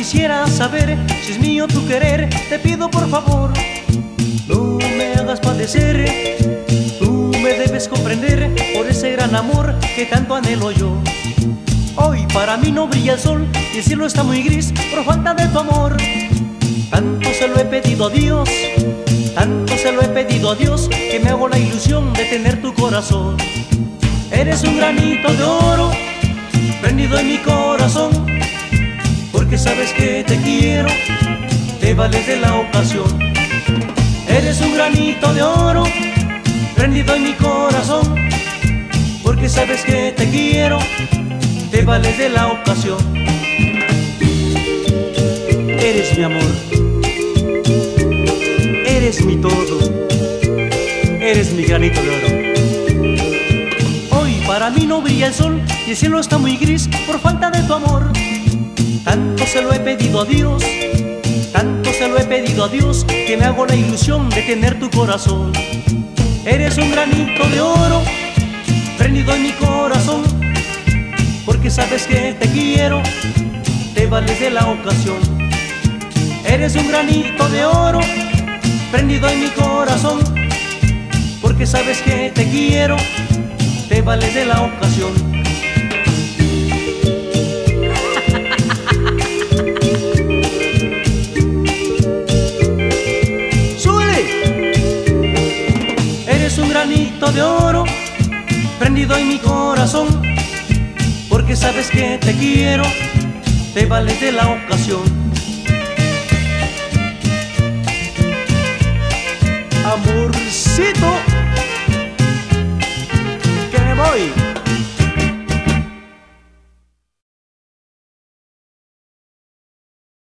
quisiera saber si es mío tu querer. Te pido por favor, no me hagas padecer. Tú me debes comprender por ese gran amor que tanto anhelo yo. Hoy para mí no brilla el sol y el cielo está muy gris por falta de tu amor. Tanto se lo he pedido a Dios, tanto se lo he pedido a Dios, que me hago la ilusión de tener tu corazón. Eres un granito de oro prendido en mi corazón, porque sabes que te quiero, te vales de la ocasión. Eres un granito de oro prendido en mi corazón, porque sabes que te quiero, te vales de la ocasión. Eres mi amor, eres mi todo, eres mi granito de oro. Hoy para mí no brilla el sol y el cielo está muy gris por falta de tu amor. Tanto se lo he pedido a Dios, tanto se lo he pedido a Dios, que me hago la ilusión de tener tu corazón. Eres un granito de oro prendido en mi corazón, porque sabes que te quiero, te vales de la ocasión. Eres un granito de oro prendido en mi corazón, porque sabes que te quiero, te vales de la ocasión. Eres un granito de oro prendido en mi corazón, porque sabes que te quiero, te vales de la ocasión.